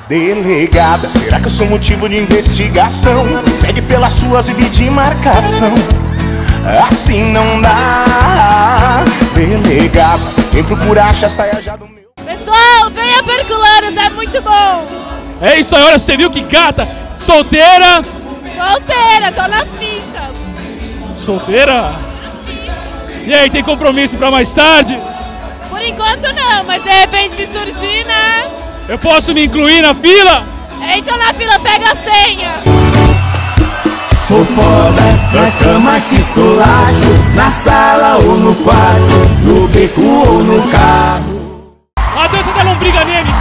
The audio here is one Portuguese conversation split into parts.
Delegada, será que eu sou motivo de investigação? Me segue pelas suas e de marcação. Assim não dá. Delegada, quem procura acha, saia já do meu. Pessoal, venha Perculanos, é muito bom. É isso aí, olha, você viu que gata? Solteira? Solteira, tô nas pistas. Solteira? E aí, tem compromisso pra mais tarde? Por enquanto não, mas de repente se surgir, né? Eu posso me incluir na fila? Entra na fila, pega a senha. Sou foda, na cama te esculacho, na sala ou no quarto, no beco ou no carro. A dança da lombriga nele.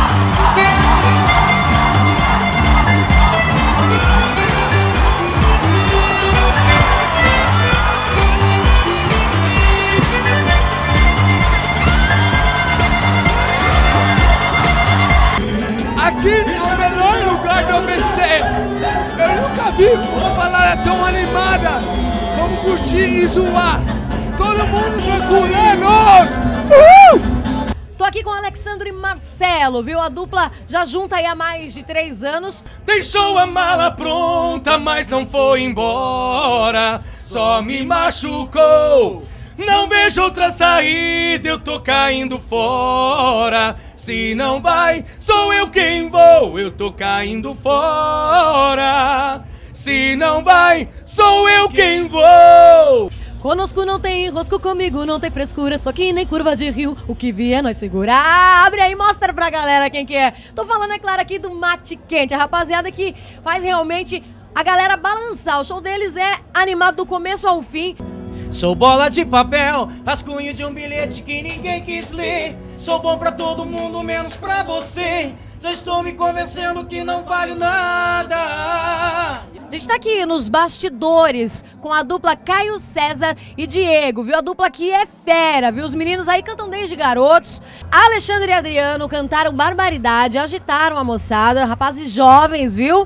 Aqui é o melhor lugar que eu pensei. Eu nunca vi uma balada tão animada. Vamos curtir e zoar. Todo mundo procurando. Uhul! Tô aqui com Alexandre e Marcelo, viu? A dupla já junta aí há mais de 3 anos. Deixou a mala pronta, mas não foi embora. Só me machucou. Não vejo outra saída, eu tô caindo fora. Se não vai, sou eu quem vou, eu tô caindo fora. Se não vai, sou eu quem vou. Conosco não tem enrosco, comigo não tem frescura, só que nem curva de rio, o que vier nós segura. Abre aí, mostra pra galera quem que é. Tô falando, é claro, aqui do Mate Quente, a rapaziada que faz realmente a galera balançar. O show deles é animado do começo ao fim. Sou bola de papel, rascunho de um bilhete que ninguém quis ler. Sou bom pra todo mundo, menos pra você. Já estou me convencendo que não valho nada. A gente tá aqui nos bastidores com a dupla Caio César e Diego, viu? A dupla aqui é fera, viu? Os meninos aí cantam desde garotos. Alexandre e Adriano cantaram barbaridade, agitaram a moçada, rapazes jovens, viu?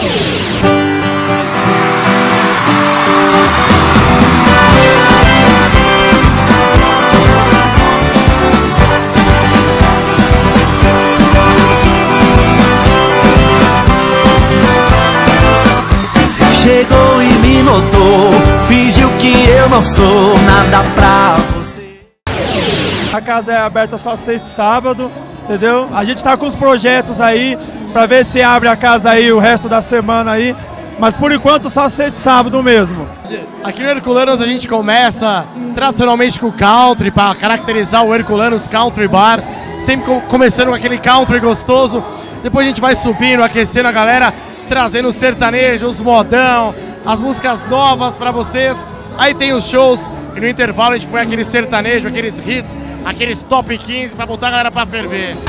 Chegou e me notou, fingiu que eu não sou nada pra você. A casa é aberta só sexta e sábado, entendeu? A gente tá com os projetos aí pra ver se abre a casa aí o resto da semana aí, mas por enquanto só sexta e sábado mesmo. Aqui no Herculanos a gente começa tradicionalmente com o country para caracterizar o Herculanos Country Bar, sempre começando com aquele country gostoso. Depois a gente vai subindo, aquecendo a galera, trazendo os sertanejos, os modão, as músicas novas pra vocês. Aí tem os shows e no intervalo a gente põe aqueles sertanejos, aqueles hits, aqueles top 15 pra botar a galera pra ferver.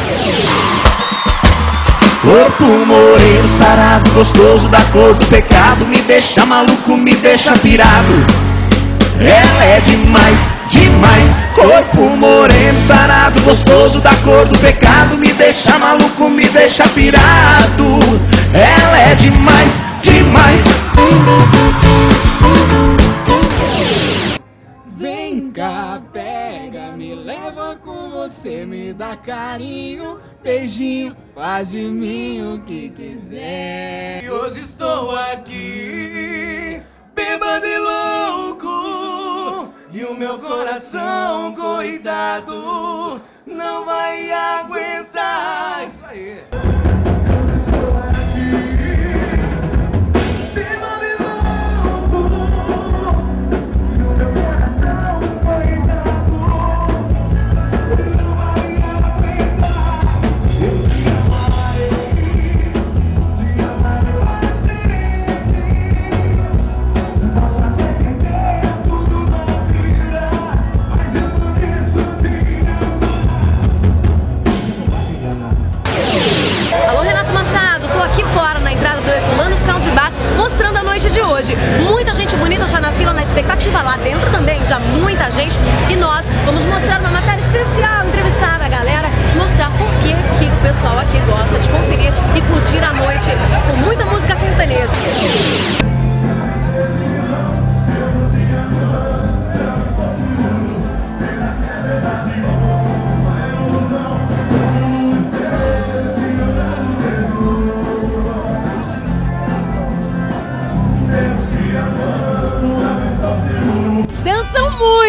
Corpo moreno, sarado, gostoso, da cor do pecado, me deixa maluco, me deixa pirado. Ela é demais, demais. Corpo moreno, sarado, gostoso, da cor do pecado, me deixa maluco, me deixa pirado. Ela é demais, demais. Vem cá, pega, me leva com você, me dá carinho, beijinho, faz de mim o que quiser. E hoje estou aqui, bêbado e louco, e o meu coração, coitado, não vai aguentar. Isso aí. Mostrando a noite de hoje. Muita gente bonita já na fila, na expectativa. Lá dentro também, já muita gente. E nós vamos mostrar uma matéria especial, entrevistar a galera, mostrar por que o pessoal aqui gosta de conferir e curtir a noite com muita música sertaneja.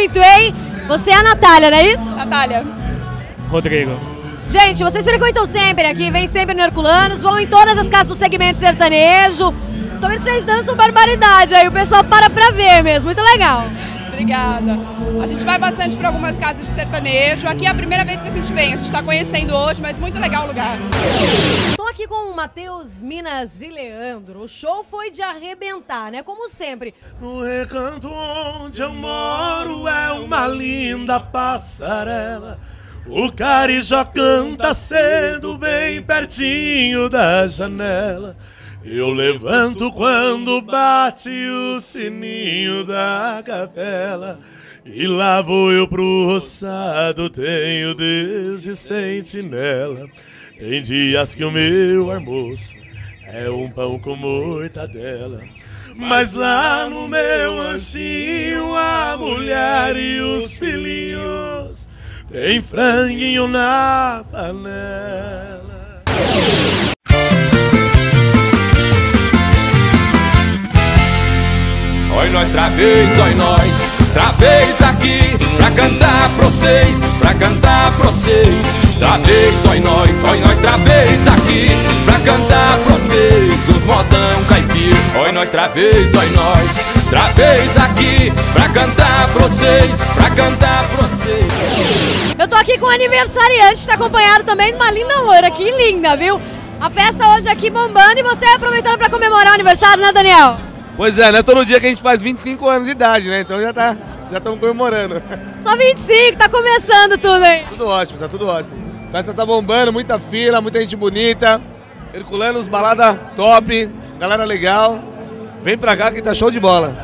muito, hein? Você é a Natália, não é isso? Natália. Rodrigo. Gente, vocês frequentam sempre aqui, vêm sempre no Herculanos, vão em todas as casas do segmento sertanejo. Tô vendo que vocês dançam barbaridade aí, o pessoal para pra ver mesmo, muito legal. Obrigada. A gente vai bastante para algumas casas de sertanejo. Aqui é a primeira vez que a gente vem, a gente está conhecendo hoje, mas muito legal o lugar. Estou aqui com o Matheus, Minas e Leandro. O show foi de arrebentar, né? Como sempre. No recanto onde eu moro é uma linda passarela. O carijó canta cedo bem pertinho da janela. Eu levanto quando bate o sininho da capela. E lá vou eu pro roçado, tenho Deus de sentinela. Tem dias que o meu almoço é um pão com mortadela. Mas lá no meu ranchinho a mulher e os filhinhos tem franguinho na panela. Oi nós travês aqui pra cantar pra vocês, Travês, oi nós travês aqui pra cantar pra vocês, os modão caipira. Oi nós travês aqui pra cantar pra vocês, Eu tô aqui com o aniversariante, tá acompanhado também de uma linda loira, que linda, viu? A festa hoje aqui bombando e você aproveitando pra comemorar o aniversário, né, Daniel? Pois é, não é todo dia que a gente faz 25 anos de idade, né? Então já estamos comemorando. Só 25, tá começando tudo, hein? Tudo ótimo, tá tudo ótimo. A festa tá bombando, muita fila, muita gente bonita. Herculanos, balada top, galera legal. Vem pra cá que tá show de bola.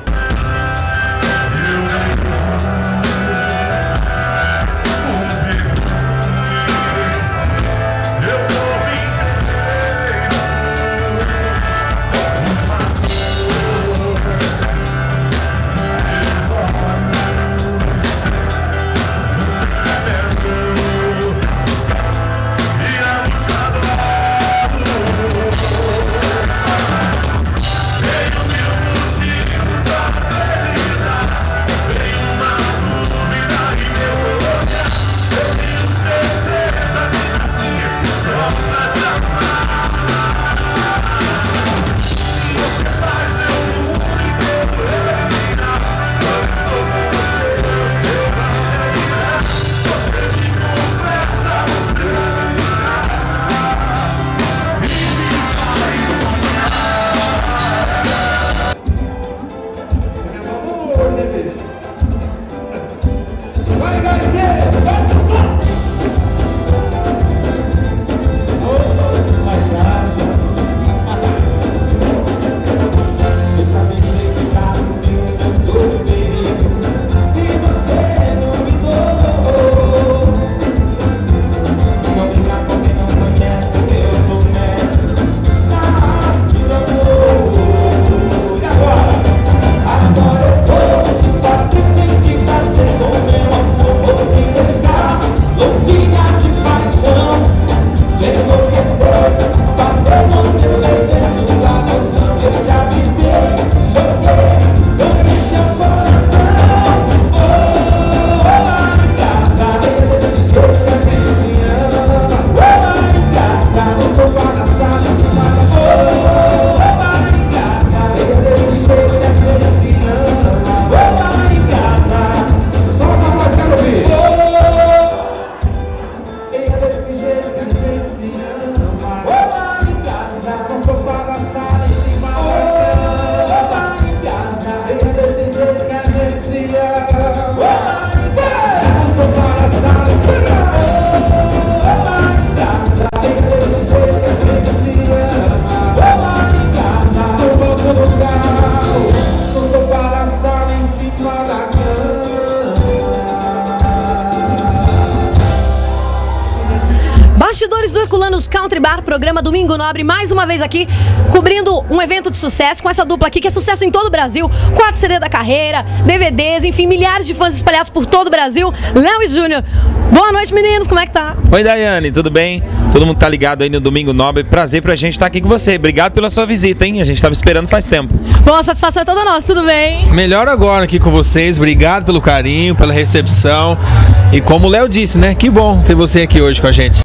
Bar, programa Domingo Nobre, mais uma vez aqui, cobrindo um evento de sucesso com essa dupla aqui, que é sucesso em todo o Brasil. 4 CD da carreira, DVDs, enfim, milhares de fãs espalhados por todo o Brasil. Léo e Júnior. Boa noite, meninos, como é que tá? Oi, Daiane, tudo bem? Todo mundo tá ligado aí no Domingo Nobre. Prazer pra gente estar aqui com você. Obrigado pela sua visita, hein? A gente tava esperando faz tempo. Bom, a satisfação é toda nossa, tudo bem? Melhor agora aqui com vocês. Obrigado pelo carinho, pela recepção. E como o Léo disse, né? Que bom ter você aqui hoje com a gente.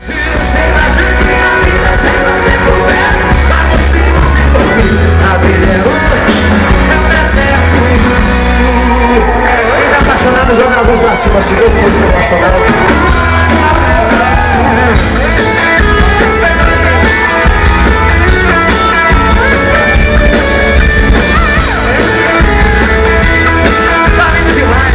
Apaixonado, joga as mãos pra cima, assim, eu fui apaixonado. Tá lindo demais,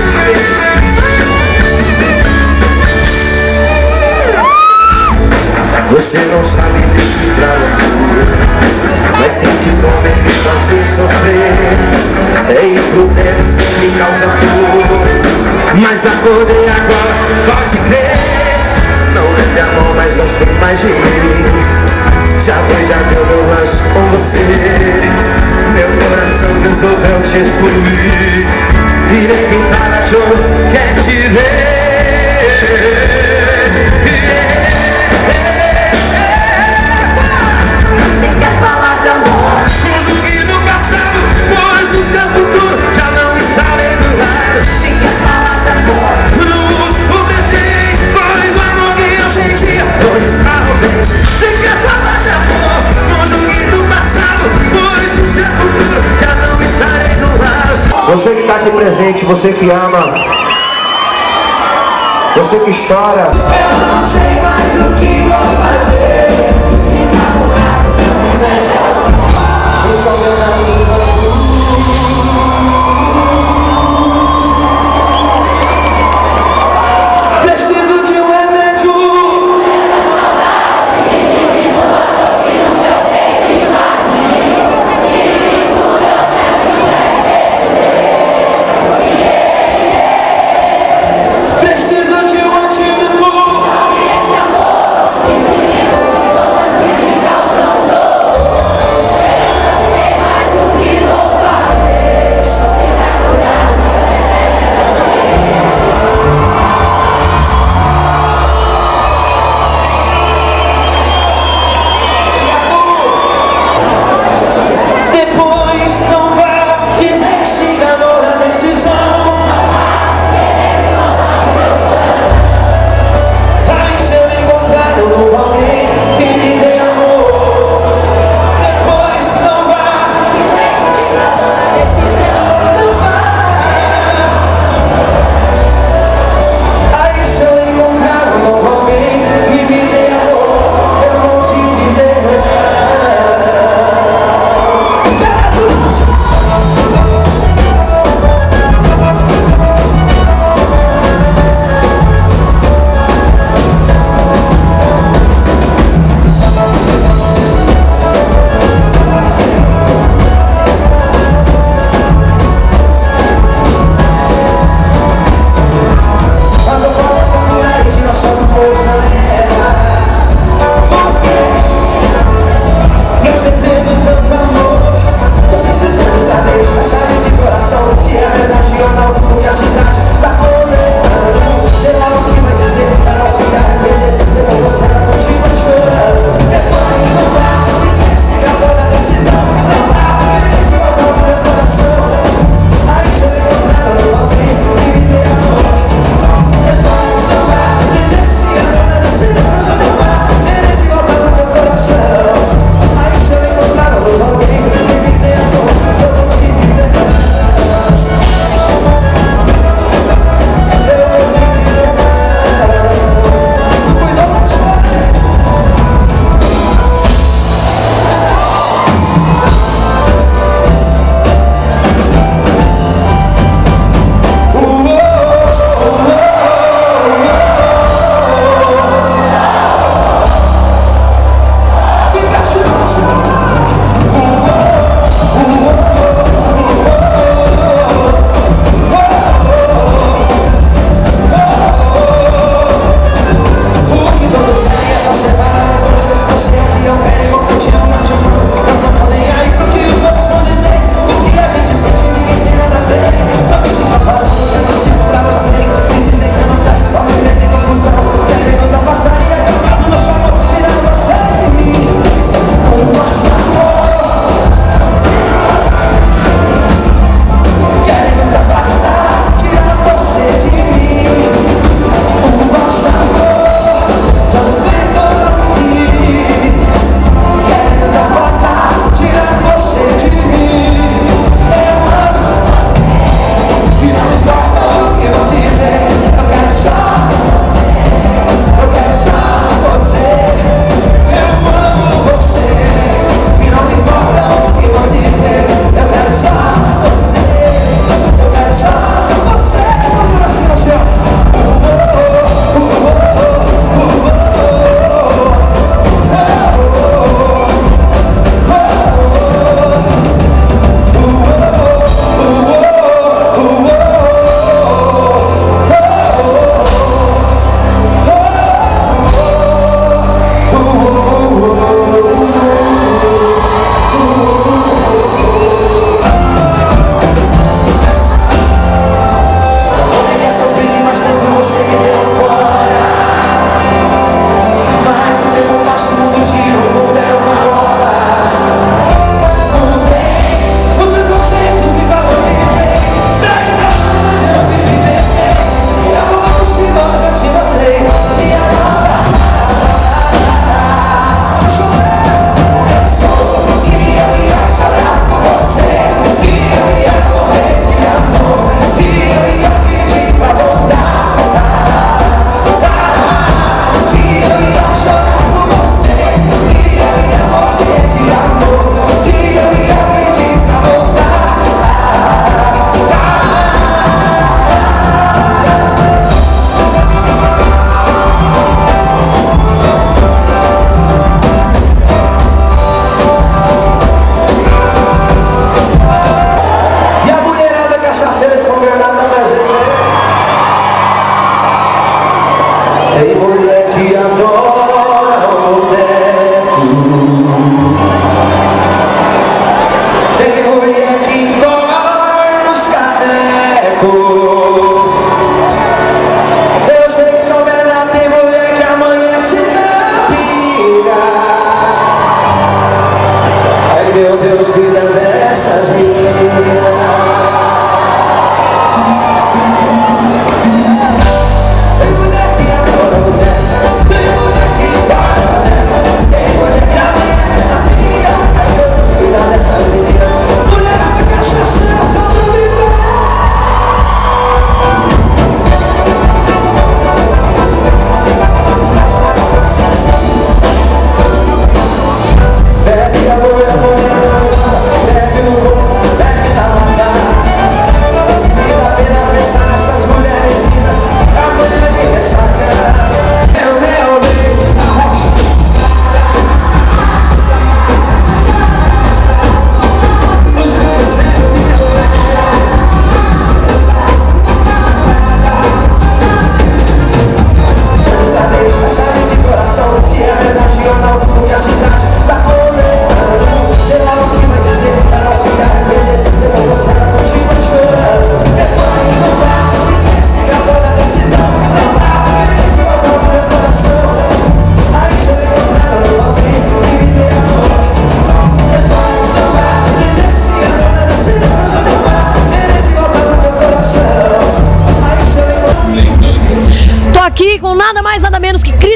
você não sabe decifrar o mas sente bom me fazer sofrer. É imprudência que causa dor, mas acordei agora, pode crer. Não leve a mão, mas gostou mais de mim. Já deu meu lanche com você. Meu coração resolveu te excluir. Irei pintar a de ouro, quer te ver. Você quer falar de amor? Não julgue no passado, pois no seu futuro já não estarei do lado. Você quer falar de amor? Não uso o desejo, pois o amor que eu sentia hoje está ausente. Você quer falar de amor? Não julgue no passado, pois no seu futuro já não estarei do lado. Você que está aqui presente, você que ama, você que chora. Eu não sei mais o que vou fazer. Preciso de um remédio. Preciso de um antídoto.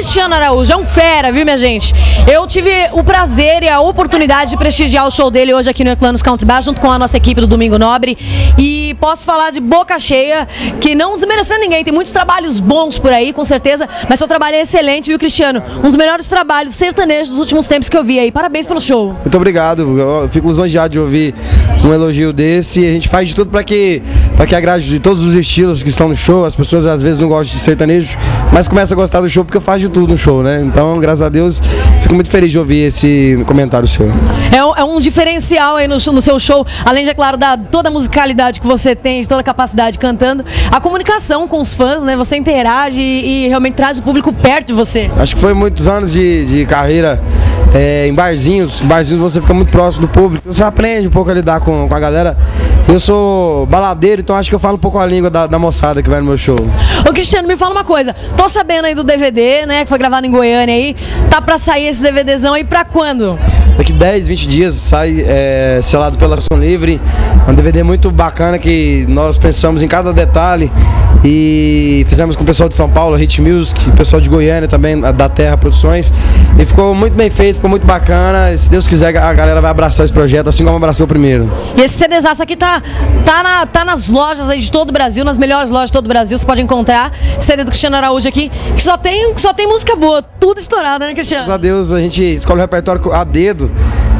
Cristiano Araújo é um fera, viu, minha gente? Eu tive o prazer e a oportunidade de prestigiar o show dele hoje aqui no Herculanos Country Bar, junto com a nossa equipe do Domingo Nobre. E posso falar de boca cheia, que não desmerecendo ninguém, tem muitos trabalhos bons por aí, com certeza, mas seu trabalho é excelente, viu, Cristiano? Um dos melhores trabalhos sertanejos dos últimos tempos que eu vi aí. Parabéns pelo show. Muito obrigado, eu fico lisonjeado de ouvir um elogio desse. A gente faz de tudo para que agrade de todos os estilos que estão no show. As pessoas às vezes não gostam de sertanejo, mas começam a gostar do show porque eu faço de tudo no show, né? Então, graças a Deus, fico muito feliz de ouvir esse comentário seu. É um diferencial aí no seu show, além de, é claro, da toda a musicalidade que você tem, de toda a capacidade cantando, a comunicação com os fãs, né? Você interage e realmente traz o público perto de você. Acho que foi muitos anos de carreira em barzinhos. Barzinhos você fica muito próximo do público, você aprende um pouco a lidar com a galera. Eu sou baladeiro, então acho que eu falo um pouco a língua da moçada que vai no meu show. Ô Cristiano, me fala uma coisa, tô sabendo aí do DVD, né, que foi gravado em Goiânia aí, tá pra sair esse DVDzão aí pra quando? Daqui 10, 20 dias sai selado pela Som Livre. É um DVD muito bacana que nós pensamos em cada detalhe e fizemos com o pessoal de São Paulo, Hit Music, o pessoal de Goiânia também, da Terra Produções, e ficou muito bem feito, ficou muito bacana. Se Deus quiser, a galera vai abraçar esse projeto assim como abraçou o primeiro. E esse CDzaço aqui tá nas lojas aí de todo o Brasil, nas melhores lojas de todo o Brasil, você pode encontrar. CD do Cristiano Araújo aqui, que só tem música boa, tudo estourado, né, Cristiano? Graças a Deus, a gente escolhe o repertório a dedo.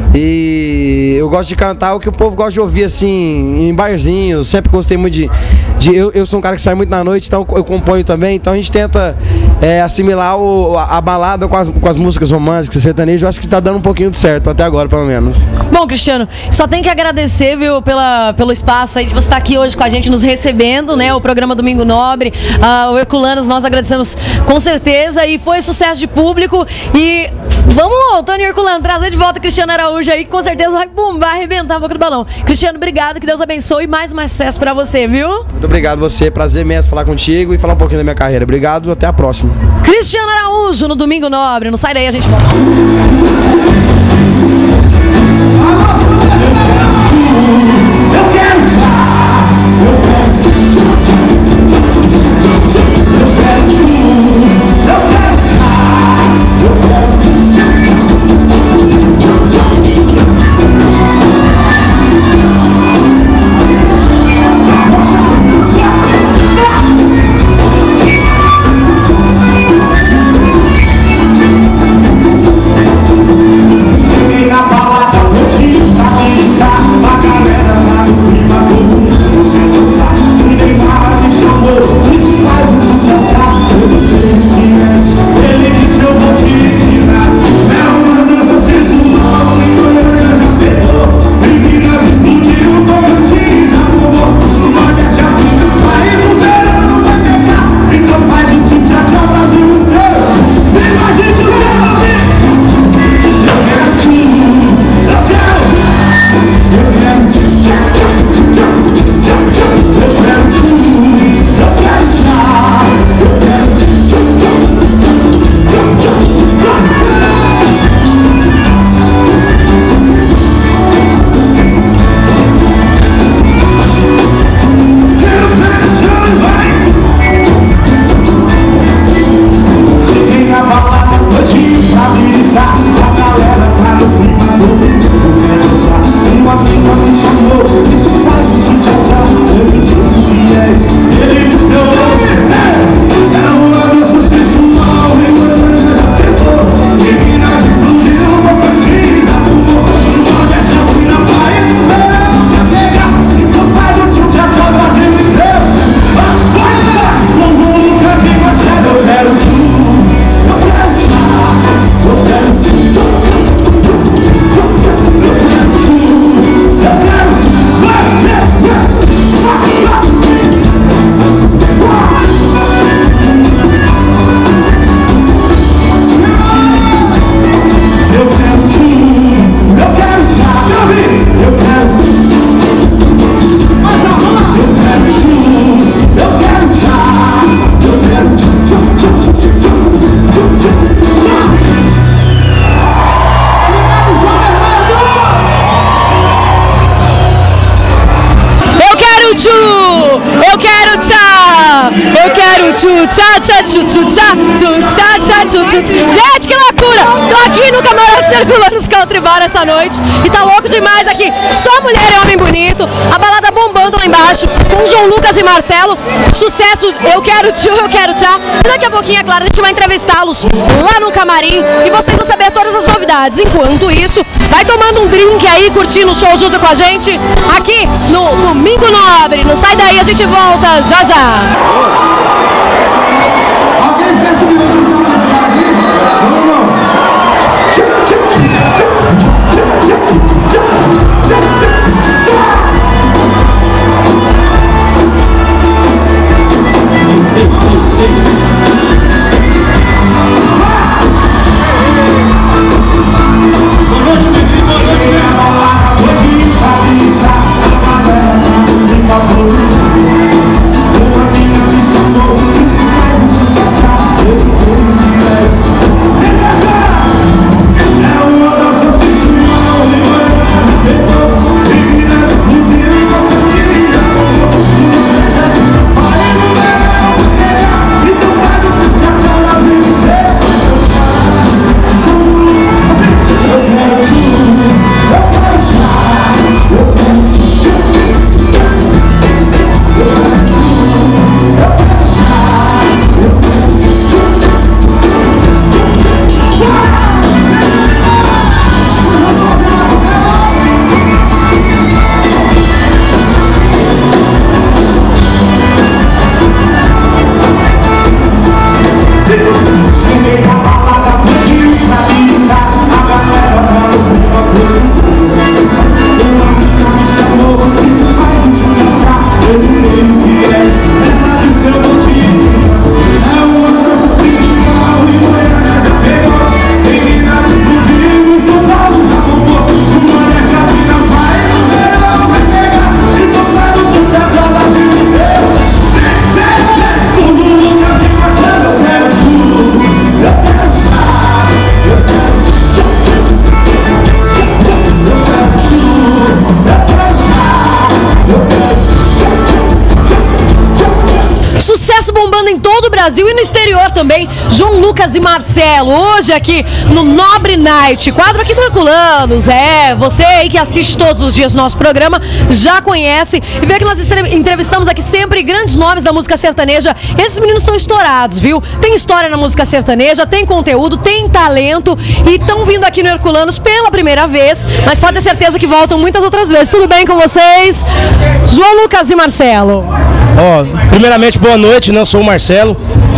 E eu gosto de cantar o que o povo gosta de ouvir, assim, em barzinhos. Sempre gostei muito eu sou um cara que sai muito na noite, então eu componho também. Então a gente tenta assimilar a balada com as músicas românticas, sertanejo. Eu acho que tá dando um pouquinho de certo, até agora, pelo menos. Bom, Cristiano, só tem que agradecer, viu, pelo espaço aí de você estar aqui hoje com a gente, nos recebendo, né, o programa Domingo Nobre, o Herculanos, nós agradecemos com certeza, e foi sucesso de público. E vamos, Tony Herculano, trazer de volta Cristiano Araújo aí, que com certeza vai arrebentar a boca do balão. Cristiano, obrigado, que Deus abençoe e mais sucesso pra você, viu? Muito obrigado você, prazer imenso falar contigo e falar um pouquinho da minha carreira. Obrigado, até a próxima. Cristiano Araújo no Domingo Nobre, não sai daí, a gente volta. Gente, que loucura! Tô aqui no camarote Herculanos Country Bar essa noite e tá louco demais aqui. Só mulher e homem bonito. A balada bombando lá embaixo com João Lucas e Marcelo. Sucesso, eu quero tchu, eu quero tchá. E daqui a pouquinho, é claro, a gente vai entrevistá-los lá no camarim e vocês vão saber todas as novidades. Enquanto isso, vai tomando um drink aí, curtindo o show junto com a gente aqui no Domingo Nobre. Não sai daí, a gente volta já já. Alguém esquece de vocês não vacilar aqui? Brasil e no exterior também, João Lucas e Marcelo, hoje aqui no Nobre Night, quadro aqui do Herculanos. Você aí que assiste todos os dias o nosso programa, já conhece e vê que nós entrevistamos aqui sempre grandes nomes da música sertaneja. Esses meninos estão estourados, viu? Tem história na música sertaneja, tem conteúdo, tem talento e estão vindo aqui no Herculanos pela primeira vez, mas pode ter certeza que voltam muitas outras vezes. Tudo bem com vocês? João Lucas e Marcelo. Primeiramente, boa noite, eu sou o Marcelo.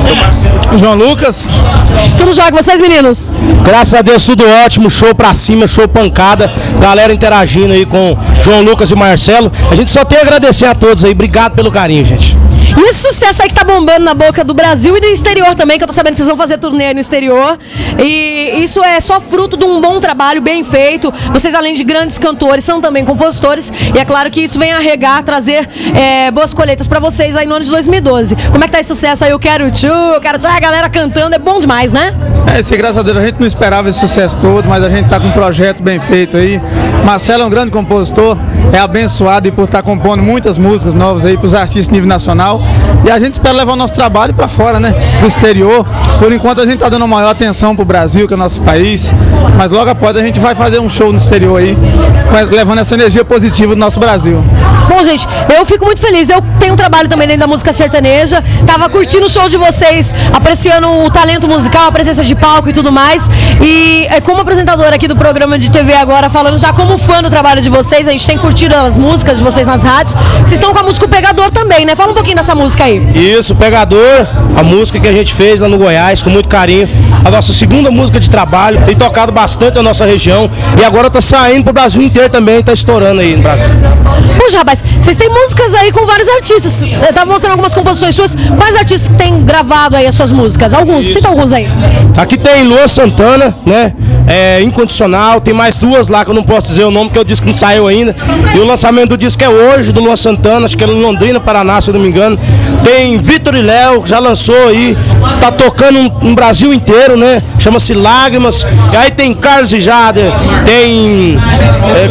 João Lucas. Tudo jóia com vocês, meninos? Graças a Deus, tudo ótimo, show pra cima, show pancada, galera interagindo aí com João Lucas e Marcelo. A gente só tem a agradecer a todos aí, obrigado pelo carinho, gente. E esse sucesso aí que tá bombando na boca do Brasil e do exterior também, que eu tô sabendo que vocês vão fazer turnê aí no exterior. E isso é só fruto de um bom trabalho bem feito. Vocês, além de grandes cantores, são também compositores. E é claro que isso vem arregar, trazer boas colheitas pra vocês aí no ano de 2012. Como é que tá esse sucesso aí? Eu quero a galera cantando, é bom demais, né? Graças a Deus, a gente não esperava esse sucesso todo, mas a gente tá com um projeto bem feito aí. Marcelo é um grande compositor, é abençoado e por estar compondo muitas músicas novas aí pros artistas de nível nacional. E a gente espera levar o nosso trabalho para fora, né? Pro exterior. Por enquanto a gente tá dando maior atenção pro Brasil, que é o nosso país. Mas logo após a gente vai fazer um show no exterior aí, levando essa energia positiva do nosso Brasil. Bom, gente, eu fico muito feliz. Eu tenho um trabalho também dentro da música sertaneja. Tava curtindo o show de vocês, apreciando o talento musical, a presença de palco e tudo mais. E como apresentadora aqui do programa de TV agora, falando já como fã do trabalho de vocês, a gente tem curtido as músicas de vocês nas rádios. Vocês estão com a música O Pegador também, né? Fala um pouquinho dessa música aí. Isso, Pegador, a música que a gente fez lá no Goiás, com muito carinho. A nossa segunda música de trabalho, tem tocado bastante a nossa região. E agora tá saindo pro Brasil inteiro também, tá estourando aí no Brasil. Puxa, rapaz, vocês têm músicas aí com vários artistas. Eu tava mostrando algumas composições suas. Quais artistas que têm gravado aí as suas músicas? Alguns, cita alguns aí. Aqui tem Luan Santana, né? Incondicional, tem mais duas lá que eu não posso dizer o nome, porque o disco não saiu ainda. E o lançamento do disco é hoje, do Luan Santana, acho que é em Londrina, Paraná, se eu não me engano. Tem Vitor e Léo, que já lançou aí, tá tocando no Brasil inteiro, né? Chama-se Lágrimas. E aí tem Carlos e Jader, tem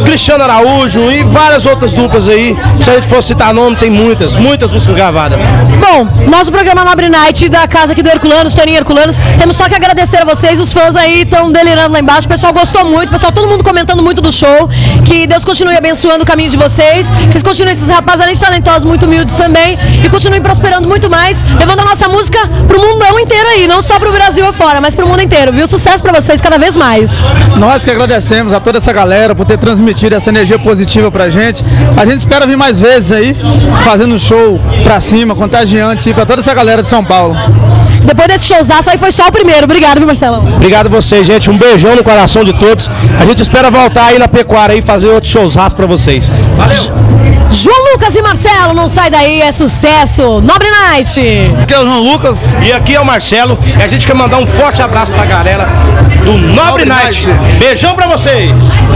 Cristiano Araújo e várias outras duplas aí. Se a gente for citar nome, tem muitas músicas gravadas. Bom, nosso programa Nobre Night da casa aqui do Herculanos, Toninho Herculanos, temos só que agradecer a vocês, os fãs aí estão delirando lá embaixo, o pessoal gostou muito, pessoal, todo mundo comentando muito do show, que Deus continue abençoando o caminho de vocês, que vocês continuem esses rapazes além de talentosos, muito humildes também, e continuem prosperando muito mais, levando a nossa música pro mundão inteiro aí, não só pro Brasil afora, mas pro mundo inteiro, viu? Sucesso pra vocês cada vez mais. Nós que agradecemos a toda essa galera por ter transmitido essa energia positiva pra gente. A gente espera vir mais vezes aí, fazendo um show pra cima, contagiante pra toda essa galera de São Paulo. Depois desse showzaço aí foi só o primeiro. Obrigado, viu, Marcelão? Obrigado a vocês, gente. Um beijão no coração de todos. A gente espera voltar aí na Pecuária e fazer outro showzaço pra vocês. Valeu! João Lucas e Marcelo, não sai daí, é sucesso. Nobre Night. Aqui é o João Lucas. E aqui é o Marcelo. E a gente quer mandar um forte abraço pra galera do Nobre Night. Beijão pra vocês.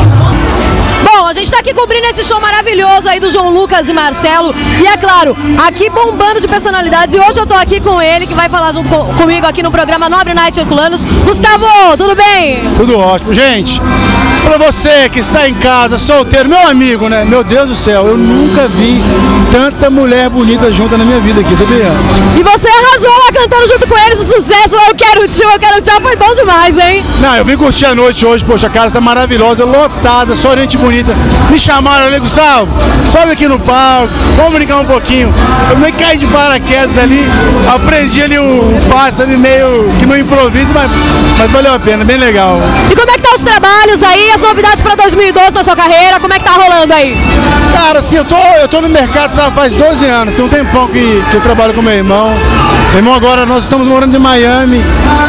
Bom, a gente tá aqui cobrindo esse show maravilhoso aí do João Lucas e Marcelo. E é claro, aqui bombando de personalidades. E hoje eu tô aqui com ele, que vai falar junto comigo aqui no programa Nobre Night Herculanos. Gustavo, tudo bem? Tudo ótimo. Gente, pra você que está em casa, solteiro, meu amigo, né? Meu Deus do céu, eu nunca vi tanta mulher bonita junta na minha vida aqui, sabia? E você arrasou lá cantando junto com eles, o sucesso lá, eu quero tchau, foi bom demais, hein? Não, eu vim curtir a noite hoje, poxa, a casa tá maravilhosa, lotada, só gente bonita. Me chamaram ali, Gustavo, sobe aqui no palco, vamos brincar um pouquinho. Eu meio que caí de paraquedas ali, aprendi ali o passo ali meio que no improviso, mas valeu a pena, bem legal. E como é que tá os trabalhos aí, as novidades pra 2012 na sua carreira, como é que tá rolando aí? Cara, assim, eu tô no mercado já faz 12 anos, tem um tempão que eu trabalho com meu irmão. Meu irmão, agora nós estamos morando em Miami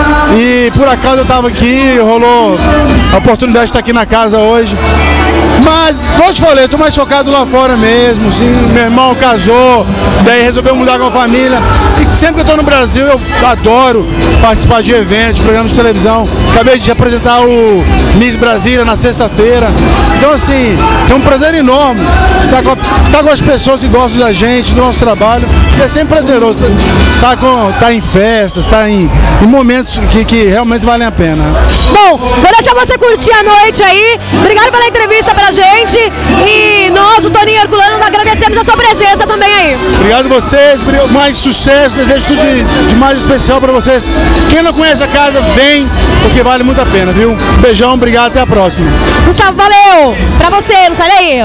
e por acaso eu tava aqui, rolou a oportunidade de estar aqui na casa hoje. Mas, como eu te falei, eu tô mais focado lá fora mesmo, assim, meu irmão casou, daí resolveu mudar com a família. E sempre que eu tô no Brasil, eu adoro participar de eventos, programas de televisão. Acabei de apresentar o Miss Brasília na sexta-feira. Então, assim, é um prazer enorme estar com as pessoas que gostam da gente, do nosso trabalho. E é sempre prazeroso estar em festas, estar em momentos que realmente valem a pena. Bom, vou deixar você curtir a noite aí. Obrigado pela entrevista pra gente. E nós, o Toninho Herculanos, agradecemos a sua presença também aí. Obrigado a vocês, mais sucesso, desejo tudo de mais especial pra vocês. Quem não conhece a casa, vem, porque vale muito a pena, viu? Beijão, obrigado, até a próxima. Gustavo, valeu! Pra você, não sai daí.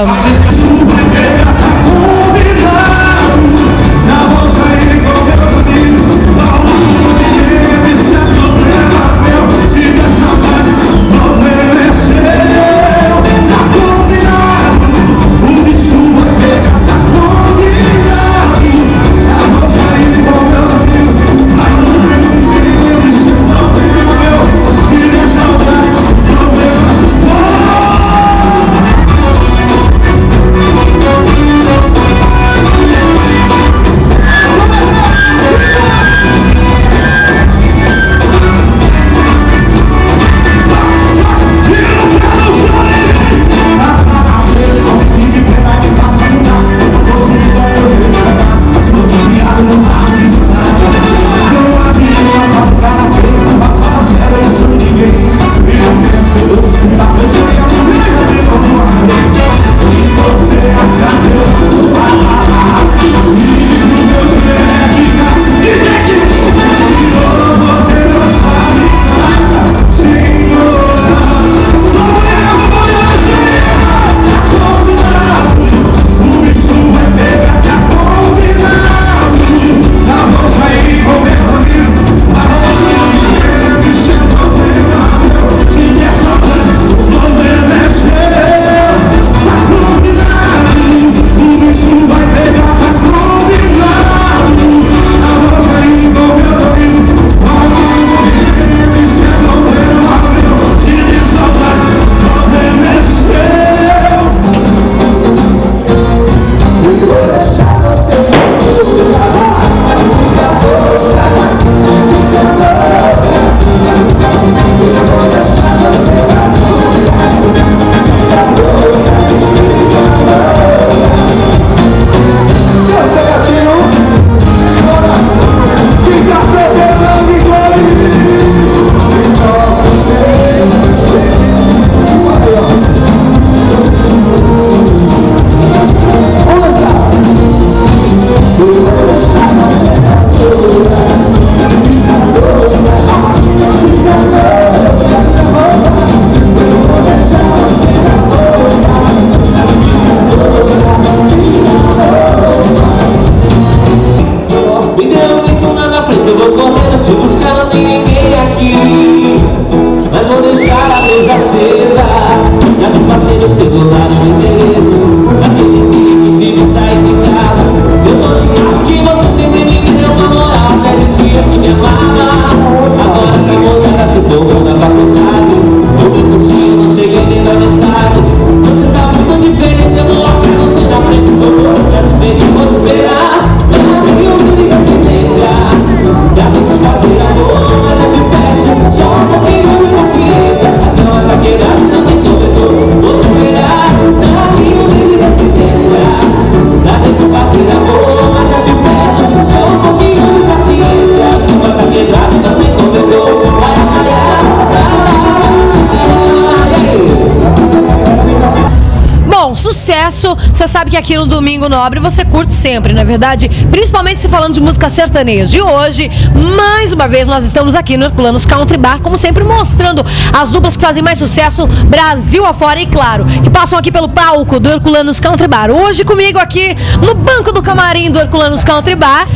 sucesso, você sabe que aqui no Domingo Nobre você curte sempre, não é verdade? Principalmente se falando de música sertaneja. E hoje, mais uma vez, nós estamos aqui no Herculanos Country Bar, como sempre, mostrando as duplas que fazem mais sucesso Brasil afora e, claro, que passam aqui pelo palco do Herculanos Country Bar. Hoje comigo aqui no banco do camarim do Herculanos Country Bar,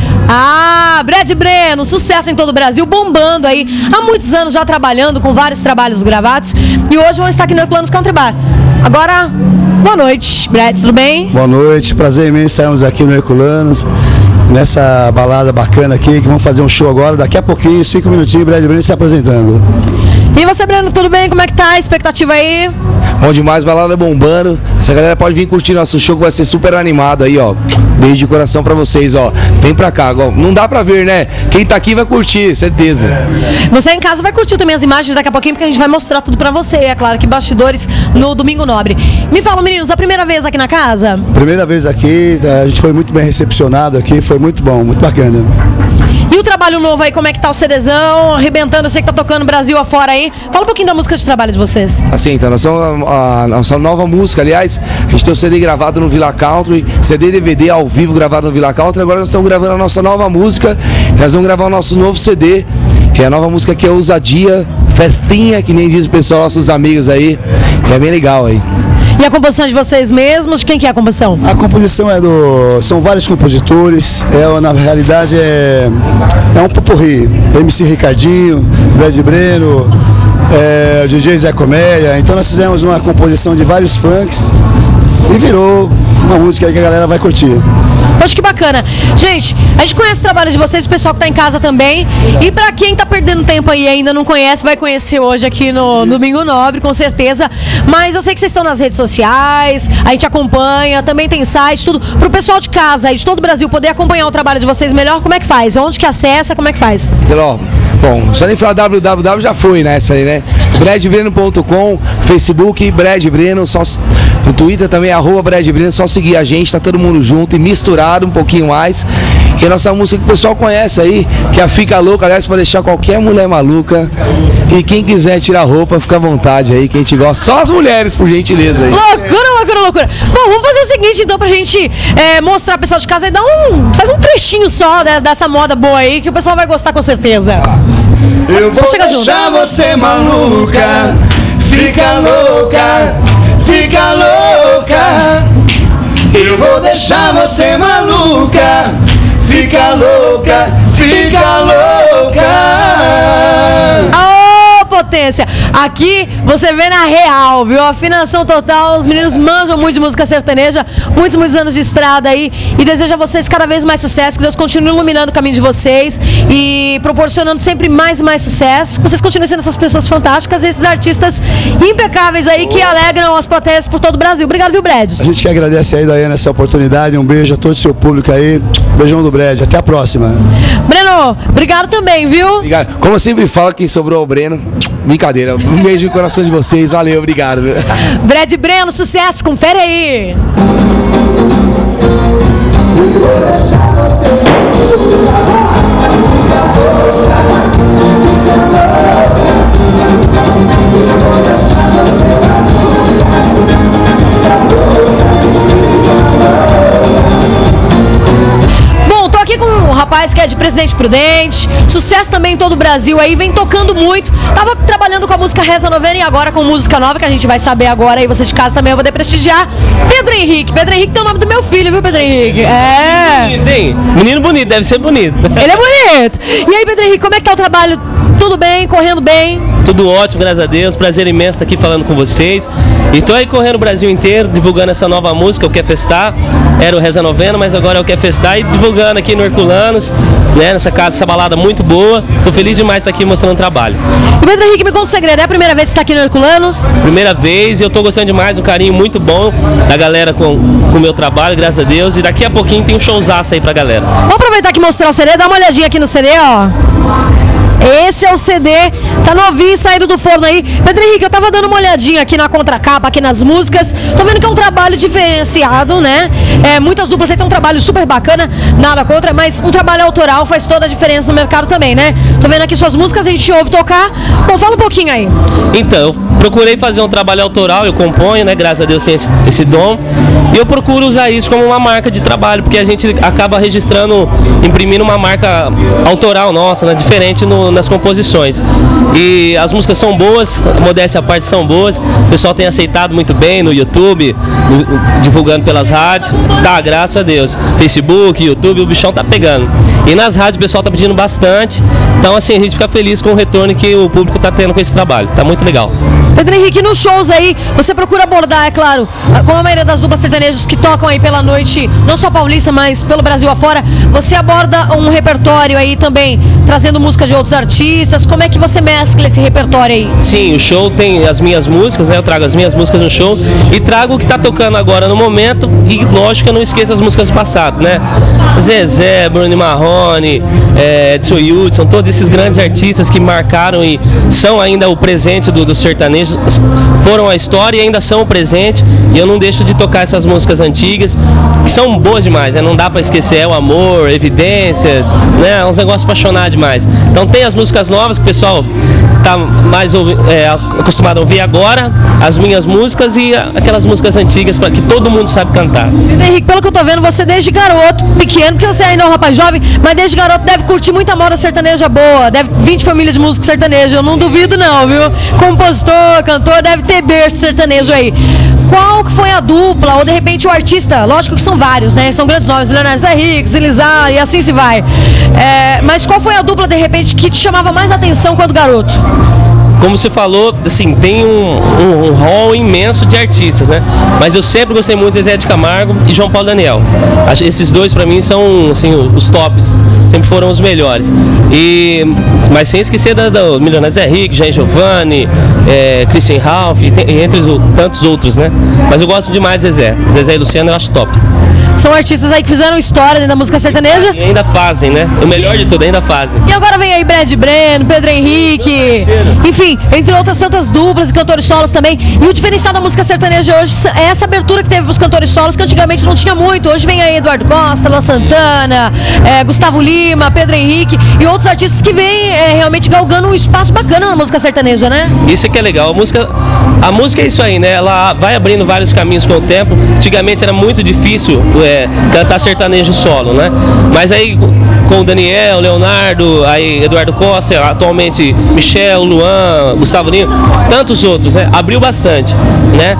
Brad Breno, sucesso em todo o Brasil, bombando aí, há muitos anos já trabalhando com vários trabalhos gravados, e hoje vamos estar aqui no Herculanos Country Bar. Agora, boa noite, Brad, tudo bem? Boa noite, prazer imenso estarmos aqui no Herculanos, nessa balada bacana aqui, que vamos fazer um show agora, daqui a pouquinho, 5 minutinhos, Brad Breno se apresentando. E você, Breno, tudo bem? Como é que tá a expectativa aí? Bom demais, balada bombando. Essa galera pode vir curtir nosso show que vai ser super animado aí, ó. Beijo de coração pra vocês, ó. Vem pra cá, ó. Não dá pra ver, né? Quem tá aqui vai curtir, certeza. Você em casa vai curtir também as imagens daqui a pouquinho, porque a gente vai mostrar tudo pra você, é claro, que bastidores no Domingo Nobre. Me fala, meninos, a primeira vez aqui na casa? Primeira vez aqui, a gente foi muito bem recepcionado aqui, foi muito bom, muito bacana. E o trabalho novo aí, como é que tá o CDzão, arrebentando, eu sei que tá tocando Brasil afora aí. Fala um pouquinho da música de trabalho de vocês. Assim, então, nós somos a nossa nova música, aliás, a gente tem um CD gravado no Villa Country, CD e DVD ao vivo gravado no Villa Country, agora nós estamos gravando a nossa nova música, nós vamos gravar o nosso novo CD, que é a nova música que é Ousadia, festinha, que nem diz o pessoal, nossos amigos aí, é bem legal aí. E a composição de vocês mesmos? De quem que é a composição? A composição são vários compositores, na realidade é um popurrí, MC Ricardinho, Brad Breno, DJ Zé Comédia, então nós fizemos uma composição de vários funks e virou uma música aí que a galera vai curtir. Poxa, que bacana. Gente, a gente conhece o trabalho de vocês, o pessoal que tá em casa também. E pra quem tá perdendo tempo aí e ainda não conhece, vai conhecer hoje aqui no Domingo Nobre, com certeza. Mas eu sei que vocês estão nas redes sociais, a gente acompanha, também tem site, tudo. Pro pessoal de casa aí, de todo o Brasil, poder acompanhar o trabalho de vocês melhor, como é que faz? Onde que acessa, como é que faz? Bom, só nem falar www já foi nessa aí, né? bradbreno.com, Facebook, Brad Breno, só no Twitter também, @Brad Breno, só seguir a gente, tá todo mundo junto e misturado um pouquinho mais. E a nossa música que o pessoal conhece aí, que é a Fica Louca, aliás, pra deixar qualquer mulher maluca. E quem quiser tirar roupa, fica à vontade aí, que a gente gosta. Só as mulheres, por gentileza aí. Loucura, loucura, loucura. Bom, vamos fazer o seguinte, então, pra gente mostrar pro pessoal de casa e faz um trechinho só dessa moda boa aí, que o pessoal vai gostar com certeza. Eu vou deixar você maluca, fica louca, fica louca. Eu vou deixar você maluca, fica louca, fica louca. Potência. Aqui você vê na real, viu? Afinação total, os meninos manjam muito de música sertaneja, muitos anos de estrada aí, e desejo a vocês cada vez mais sucesso, que Deus continue iluminando o caminho de vocês e proporcionando sempre mais e mais sucesso, que vocês continuem sendo essas pessoas fantásticas, esses artistas impecáveis aí que alegram as plateias por todo o Brasil. Obrigado, viu, Brad? A gente que agradece aí, Daiane, essa oportunidade, um beijo a todo o seu público aí, beijão do Brad, até a próxima. Breno, obrigado também, viu? Obrigado. Como eu sempre falo, quem sobrou é o Breno. Brincadeira, um beijo no coração de vocês, valeu, obrigado. Brad Breno, sucesso, confere aí. Rapaz que é de Presidente Prudente, sucesso também em todo o Brasil aí, vem tocando muito, tava trabalhando com a música Reza Novena e agora com música nova, que a gente vai saber agora, aí você de casa também vai poder prestigiar. Pedro Henrique tem o nome do meu filho, viu, Pedro Henrique? Tem, menino bonito, deve ser bonito. Ele é bonito. E aí, Pedro Henrique, como é que tá o trabalho? Tudo bem, correndo bem? Tudo ótimo, graças a Deus, prazer imenso estar aqui falando com vocês. E tô aí correndo o Brasil inteiro, divulgando essa nova música, o Quer Festar. Era o Reza Novena, mas agora é o Quer Festar, e divulgando aqui no Herculanos, né, nessa casa, essa balada muito boa. Tô feliz demais de estar aqui mostrando o trabalho. E Pedro Henrique, me conta um segredo, é a primeira vez que você está aqui no Herculanos? Primeira vez, e eu tô gostando demais, um carinho muito bom da galera com o meu trabalho, graças a Deus. E daqui a pouquinho tem um showzaço aí pra galera. Vamos aproveitar aqui e mostrar o CD, dá uma olhadinha aqui no CD, ó. Esse é o CD Tá novinho, saindo do forno aí. Pedro Henrique, eu tava dando uma olhadinha aqui na contracapa, aqui nas músicas. Tô vendo que é um trabalho diferenciado, né? Muitas duplas aí tem um trabalho super bacana, nada contra, mas um trabalho autoral faz toda a diferença no mercado também, né? Tô vendo aqui suas músicas, a gente ouve tocar. Bom, fala um pouquinho aí. Então, eu procurei fazer um trabalho autoral, eu componho, né? Graças a Deus tem esse dom. E eu procuro usar isso como uma marca de trabalho, porque a gente acaba registrando, imprimindo uma marca autoral nossa, né? Diferente nas composições. E as músicas são boas, modéstia à parte são boas, o pessoal tem aceitado muito bem no YouTube, divulgando pelas rádios, tá, graças a Deus. Facebook, YouTube, o bichão tá pegando. E nas rádios o pessoal tá pedindo bastante, então assim, a gente fica feliz com o retorno que o público tá tendo com esse trabalho, tá muito legal. Pedro Henrique, nos shows aí, você procura abordar, é claro, como a maioria das duplas sertanejas que tocam aí pela noite, não só paulista, mas pelo Brasil afora, você aborda um repertório aí também, trazendo músicas de outros artistas, como é que você mescla esse repertório aí? Sim, o show tem as minhas músicas, né, eu trago as minhas músicas no show e trago o que tá tocando agora no momento e, lógico, eu não esqueço as músicas do passado, né? Zezé, Bruno Marrone, Edson Hudson, todos esses grandes artistas que marcaram e são ainda o presente do sertanejo, foram a história e ainda são o presente, e eu não deixo de tocar essas músicas antigas, que são boas demais, né? Não dá pra esquecer, o Amor, Evidências, né? Uns negócios apaixonados demais. Então tem as músicas novas que o pessoal tá mais acostumado a ouvir agora, as minhas músicas e aquelas músicas antigas para que todo mundo sabe cantar. Pedro Henrique, pelo que eu tô vendo, você desde garoto, pequeno, porque você ainda é um rapaz jovem, mas desde garoto deve curtir muita moda sertaneja boa, deve 20 famílias de música sertaneja, eu não duvido não, viu? Compositor, cantor, deve ter berço sertanejo aí. Qual que foi a dupla, ou de repente o artista, lógico que são vários, né? São grandes nomes, Milionários é Ricos, Elizar e assim se vai. Mas qual foi a dupla, de repente, que te chamava mais atenção quando garoto? Como você falou, assim, tem um rol imenso de artistas, né? Mas eu sempre gostei muito de Zezé de Camargo e João Paulo Daniel. Esses dois, pra mim, são assim, os tops. Sempre foram os melhores. Mas sem esquecer da Milionários é Rico, Jean Giovanni, Christian Ralph, e entre tantos outros, né? Mas eu gosto demais de Zezé. Zezé e Luciano eu acho top. São artistas aí que fizeram história dentro da música sertaneja. E ainda fazem, né? O melhor de tudo, ainda fazem. E agora vem aí Brad Breno, Pedro Henrique, enfim, entre outras tantas duplas e cantores solos também. E o diferencial da música sertaneja hoje é essa abertura que teve para os cantores solos, que antigamente não tinha muito. Hoje vem aí Eduardo Costa, Luan Santana, Gustavo Lima, Pedro Henrique e outros artistas que vêm realmente galgando um espaço bacana na música sertaneja, né? Isso que é legal. A música é isso aí, né? Ela vai abrindo vários caminhos com o tempo. Antigamente era muito difícil cantar sertanejo solo, né? Mas aí com o Daniel, Leonardo, aí Eduardo Costa, atualmente Michel, Luan, Gustavo Lima, tantos outros, né? Abriu bastante, né?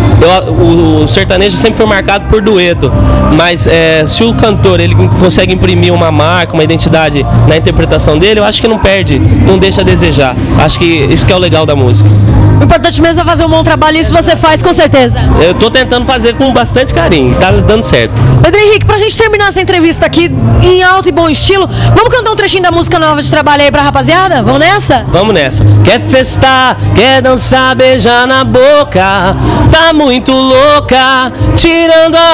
O sertanejo sempre foi marcado por dueto, mas se o cantor ele consegue imprimir uma marca, uma identidade na interpretação dele, eu acho que não perde, não deixa a desejar. Acho que isso que é o legal da música. O importante mesmo é fazer um bom trabalho e isso você faz com certeza. Eu tô tentando fazer com bastante carinho, tá dando certo. Pedro Henrique, pra gente terminar essa entrevista aqui em alto e bom estilo, vamos cantar um trechinho da música nova de trabalho aí pra rapaziada? Vamos nessa? Vamos nessa. Quer festar, quer dançar, beijar na boca, tá muito louca, tirando a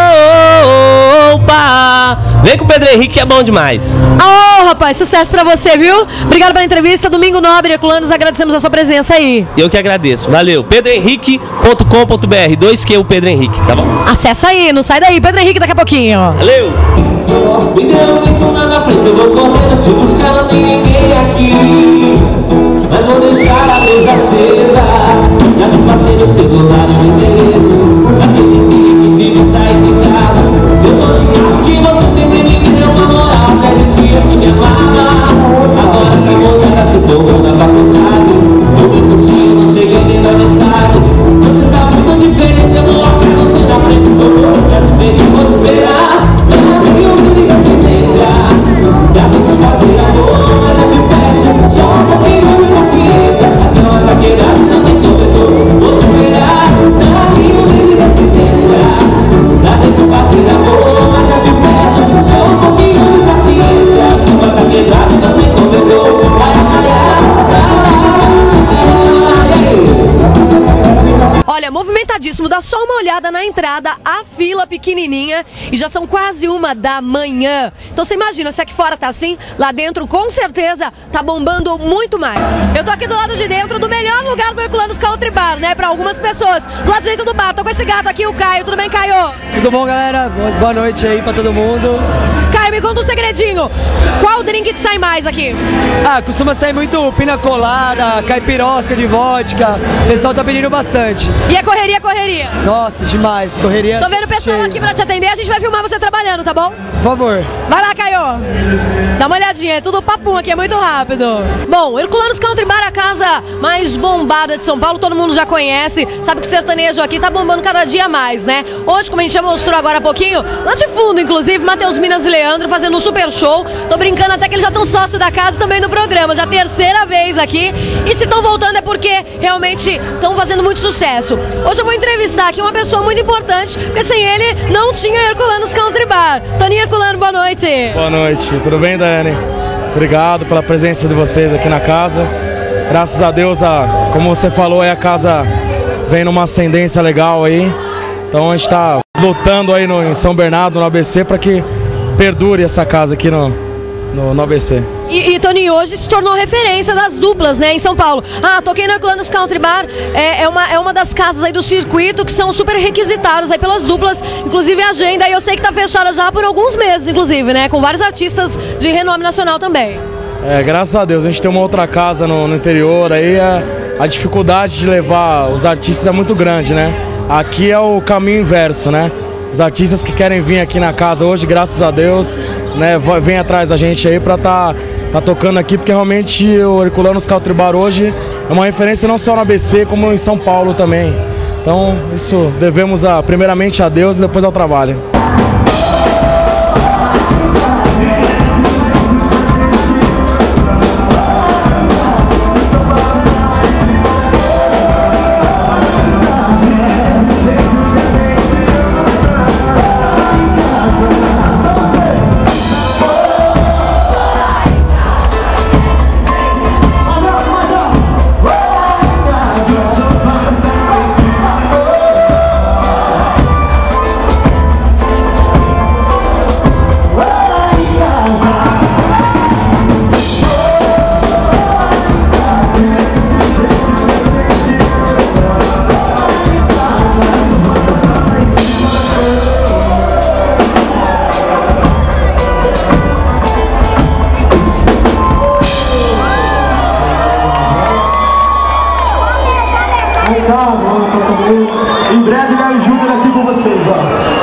roupa. Vem com o Pedro Henrique que é bom demais. Rapaz, sucesso pra você, viu? Obrigado pela entrevista, Domingo Nobre, Herculanos, agradecemos a sua presença aí. Eu que agradeço, valeu. pedrohenrique.com.br, 2Q o Pedro Henrique, tá bom? Acessa aí, não sai daí, Pedro Henrique daqui a pouquinho. Valeu! Me deu muito na frente, eu vou correndo te buscar, não tem ninguém aqui. Mas vou deixar a luz acesa, já te passei no celular o endereço, naquele dia que tive sair de casa. Eu tô ligado que você sempre me deu uma moral, até dizia que me amava. Agora que vou dar se for na faculdade, eu não cheguei nem na metade. Você tá muito diferente, eu vou lá pra você na frente, eu quero ver que vou te esperar. Eu me liga de tendência, já vou te fazer amor, mas eu te peço só um pouquinho de paciência. Não é pra quebrar, não tem corredor, vou te esperar. Eu me liga de tendência. olhada na entrada, a fila pequenininha e já são quase 1 da manhã. Então você imagina, se aqui fora tá assim, lá dentro com certeza tá bombando muito mais. Eu tô aqui do lado de dentro do melhor lugar do Herculanos Country Bar, né, pra algumas pessoas. Do lado direito do bar, tô com esse gato aqui, o Caio. Tudo bem, Caio? Tudo bom, galera? Boa noite aí pra todo mundo. Caio, me conta um segredinho. Qual drink que sai mais aqui? Ah, costuma sair muito pina colada, caipirosca de vodka. O pessoal tá pedindo bastante. E é correria, correria? Nossa, demais, correria. Tô vendo o pessoal cheio. aqui pra te atender, a gente vai filmar você trabalhando, tá bom? Por favor. Vai lá, Caio. Dá uma olhadinha, é tudo papum aqui, é muito rápido. Bom, Herculanos Country Bar, a casa mais bombada de São Paulo, todo mundo já conhece. Sabe que o sertanejo aqui tá bombando cada dia mais, né? Hoje, como a gente já mostrou agora há pouquinho, lá de fundo, inclusive, Matheus Minas e Leandro fazendo um super show. Tô brincando até que eles já estão sócios da casa também do programa, já é a 3ª vez aqui. E se estão voltando é porque realmente estão fazendo muito sucesso. Hoje eu vou entrevistar aqui uma pessoa muito importante, porque sem ele não tinha Herculanos Country Bar. Toninho Herculano, boa noite. Boa noite, tudo bem, Daiane? Obrigado pela presença de vocês aqui na casa. Graças a Deus, como você falou, a casa vem numa ascendência legal aí. Então a gente está lutando aí em São Bernardo, no ABC, para que perdure essa casa aqui no ABC. E Toninho, hoje se tornou referência das duplas, né, em São Paulo. Ah, toquei no Herculanos Country Bar, é uma das casas aí do circuito que são super requisitadas aí pelas duplas, inclusive a agenda, e eu sei que tá fechada já por alguns meses, inclusive, né, com vários artistas de renome nacional também. Graças a Deus, a gente tem uma outra casa no interior, aí a dificuldade de levar os artistas é muito grande, né? Aqui é o caminho inverso, né? Os artistas que querem vir aqui na casa hoje, graças a Deus, né, vem atrás da gente aí pra tá tocando aqui, porque realmente o Herculanos Country Bar hoje é uma referência não só no ABC, como em São Paulo também. Então, isso devemos primeiramente a Deus e depois ao trabalho. Em breve, Léo Júnior aqui com vocês, ó.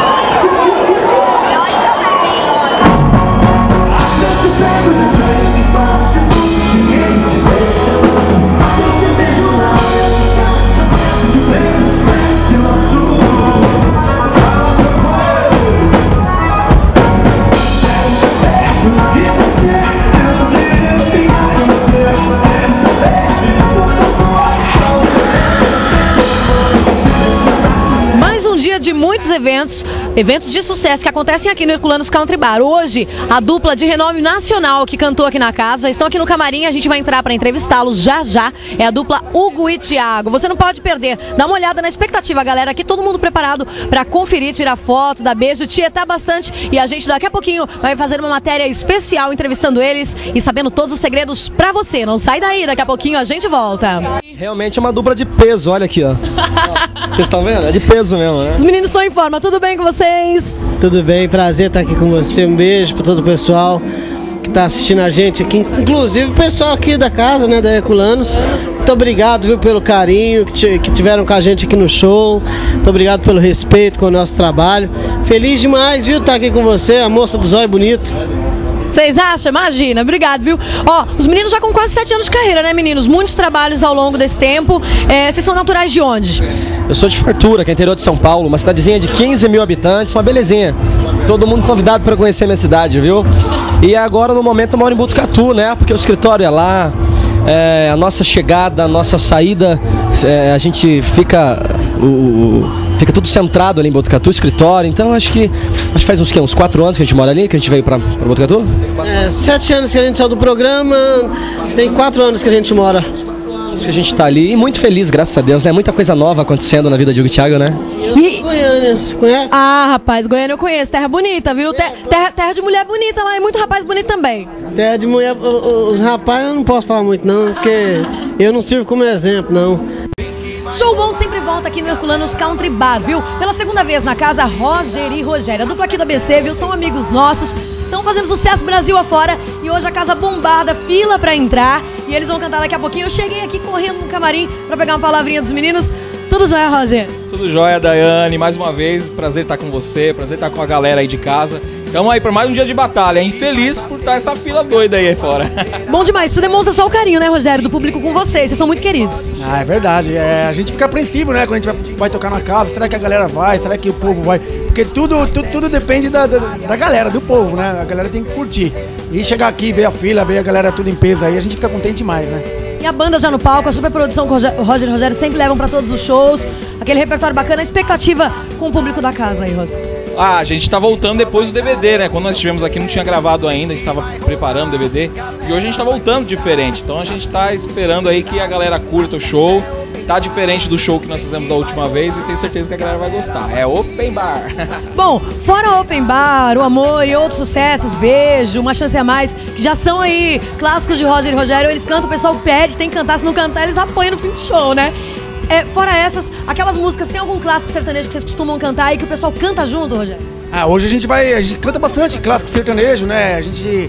De muitos eventos de sucesso que acontecem aqui no Herculanos Country Bar. Hoje, a dupla de renome nacional que cantou aqui na casa já estão aqui no camarim, a gente vai entrar para entrevistá-los já já. É a dupla Hugo e Thiago. Você não pode perder. Dá uma olhada na expectativa, galera, aqui todo mundo preparado para conferir, tirar foto, dar beijo, tietar bastante, e a gente daqui a pouquinho vai fazer uma matéria especial entrevistando eles e sabendo todos os segredos para você. Não sai daí, daqui a pouquinho a gente volta. Realmente é uma dupla de peso, olha aqui, ó. Vocês estão vendo? É de peso mesmo, né? Os meninos estão em forma, tudo bem com vocês? Tudo bem, prazer estar aqui com você. Um beijo para todo o pessoal que está assistindo a gente aqui, inclusive o pessoal aqui da casa, né, da Herculanos. Muito obrigado, viu, pelo carinho que tiveram com a gente aqui no show. Muito obrigado pelo respeito com o nosso trabalho. Feliz demais, viu, estar aqui com você, a moça do zóio bonito. Vocês acham? Imagina, obrigado, viu? Ó, os meninos já com quase 7 anos de carreira, né, meninos? Muitos trabalhos ao longo desse tempo. Vocês são naturais de onde? Eu sou de Fartura, que é interior de São Paulo, uma cidadezinha de 15 mil habitantes, uma belezinha. Todo mundo convidado para conhecer minha cidade, viu? E agora, no momento, eu moro em Botucatu, né? Porque o escritório é lá, a nossa chegada, a nossa saída, a gente fica... Fica tudo centrado ali em Botucatu, escritório. Então acho que faz uns 4 anos que a gente mora ali, que a gente veio pra Botucatu? 7 anos que a gente saiu do programa, tem 4 anos que a gente mora. anos que a gente tá ali e muito feliz, graças a Deus, né? Muita coisa nova acontecendo na vida de Hugo Thiago, né? E Goiânia, você conhece? Ah, rapaz, Goiânia eu conheço, terra bonita, viu? Terra de mulher bonita lá e muito rapaz bonito também. Terra de mulher, os rapazes eu não posso falar muito não, porque eu não sirvo como exemplo, não. Show bom sempre volta aqui no Herculanos Country Bar, viu? Pela segunda vez na casa, Roger e Rogério. A dupla aqui da ABC, viu? São amigos nossos. Estão fazendo sucesso Brasil afora. E hoje a casa bombada, fila pra entrar. E eles vão cantar daqui a pouquinho. Eu cheguei aqui correndo no camarim pra pegar uma palavrinha dos meninos. Tudo jóia, Roger? Tudo jóia, Daiane. Mais uma vez, prazer estar com você. Prazer estar com a galera aí de casa. Estamos aí para mais um dia de batalha, hein? Feliz por estar essa fila doida aí fora. Bom demais. Isso demonstra só o carinho, né, Rogério, do público com vocês. Vocês são muito queridos. Ah, é verdade. A gente fica apreensivo, né? Quando a gente vai tocar na casa. Será que a galera vai? Será que o povo vai? Porque tudo depende da galera, do povo, né? A galera tem que curtir. E chegar aqui, ver a fila, ver a galera tudo em peso aí, a gente fica contente demais, né? E a banda já no palco, a super produção que o Roger e o Rogério sempre levam pra todos os shows. Aquele repertório bacana, a expectativa com o público da casa aí, Roger. Ah, a gente tá voltando depois do DVD, né? Quando nós estivemos aqui não tinha gravado ainda, a gente tava preparando o DVD. E hoje a gente tá voltando diferente. Então a gente tá esperando aí que a galera curta o show. Tá diferente do show que nós fizemos da última vez e tenho certeza que a galera vai gostar. É Open Bar. Bom, fora Open Bar, O Amor e outros sucessos, Beijo, Uma Chance a Mais, que já são aí clássicos de Roger e Rogério, eles cantam, o pessoal pede, tem que cantar, se não cantar eles apanham no fim do show, né? Fora essas, aquelas músicas, tem algum clássico sertanejo que vocês costumam cantar e que o pessoal canta junto, Rogério? Ah, hoje a gente canta bastante clássico sertanejo, né?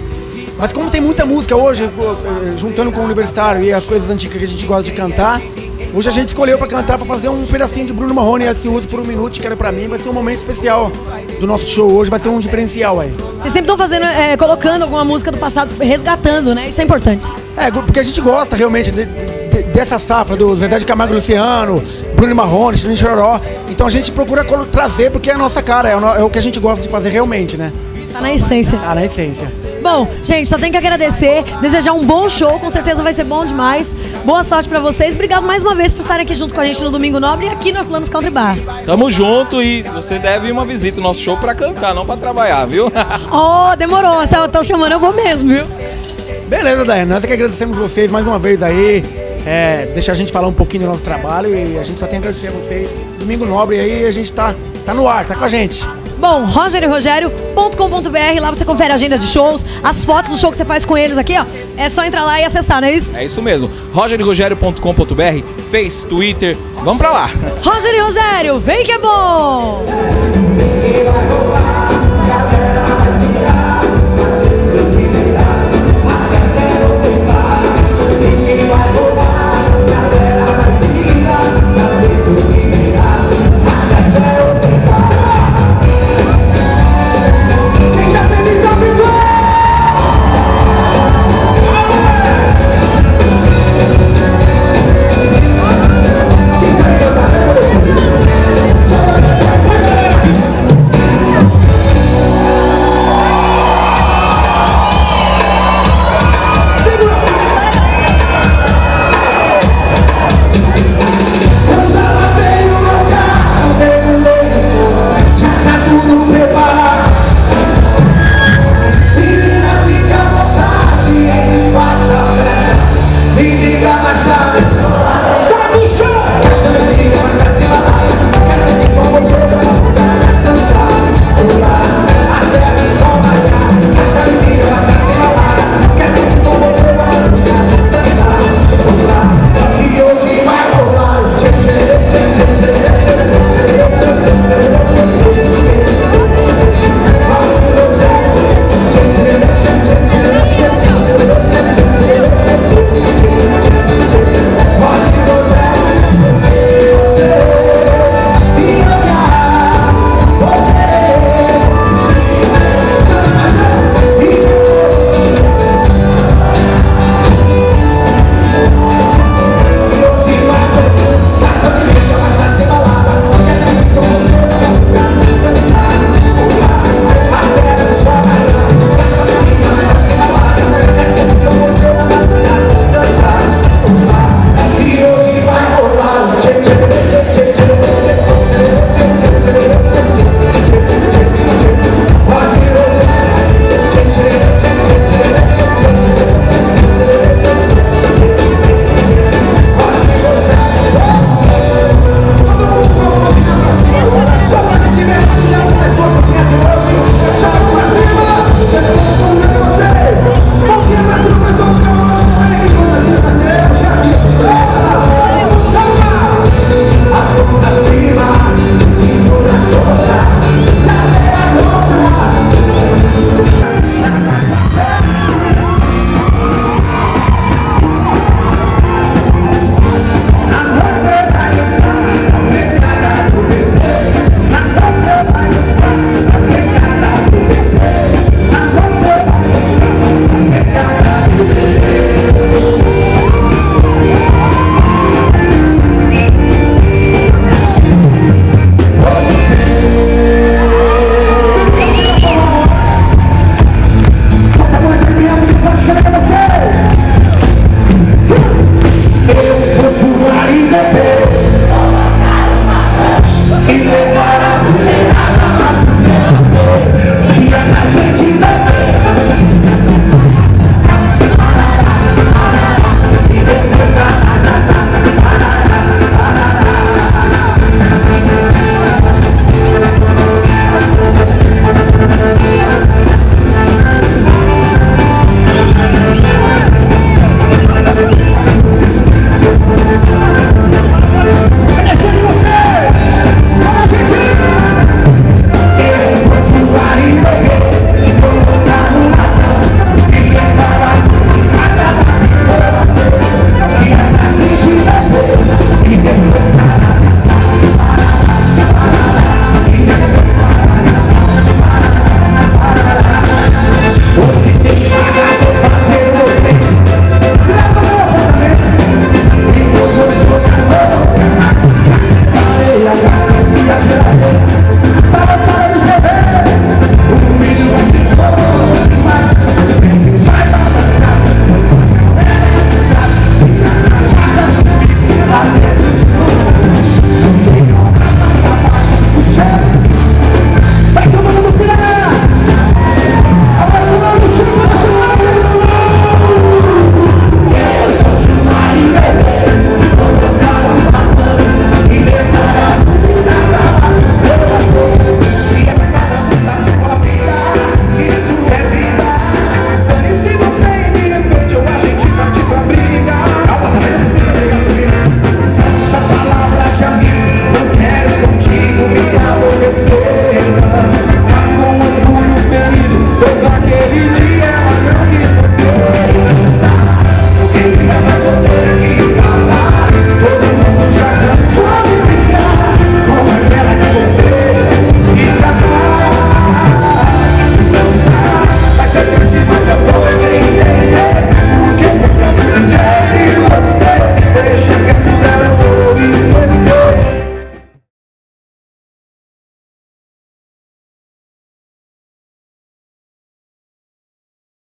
Mas como tem muita música hoje, juntando com o universitário e as coisas antigas que a gente gosta de cantar, hoje a gente escolheu pra cantar, pra fazer um pedacinho de Bruno Marrone e Se Uso por um Minuto, que era pra mim, vai ser um momento especial do nosso show hoje, vai ser um diferencial aí. Vocês sempre estão fazendo, colocando alguma música do passado, resgatando, né? Isso é importante. Porque a gente gosta realmente dessa safra do Zezé de Camargo e Luciano, Bruno Marrone, Juninho Chororó. Então a gente procura trazer porque é a nossa cara, é o que a gente gosta de fazer realmente, né? Tá na essência. Tá na essência. Bom, gente, só tem que agradecer, desejar um bom show, com certeza vai ser bom demais. Boa sorte pra vocês. Obrigado mais uma vez por estarem aqui junto com a gente no Domingo Nobre e aqui no Herculanos Country Bar. Tamo junto e você deve ir uma visita no nosso show pra cantar, não pra trabalhar, viu? Oh, demorou. Se eu tô chamando, eu vou mesmo, viu? Beleza, Daiane. Nós é que agradecemos vocês mais uma vez aí. Deixar a gente falar um pouquinho do nosso trabalho e a gente só tem que agradecer a vocês. Domingo Nobre aí, a gente tá no ar, tá com a gente. Bom, rogererogério.com.br, lá você confere a agenda de shows, as fotos do show que você faz com eles aqui, ó. É só entrar lá e acessar, não é isso? É isso mesmo. rogererogério.com.br, Face, Twitter, vamos pra lá. Roger e Rogério, vem que é bom!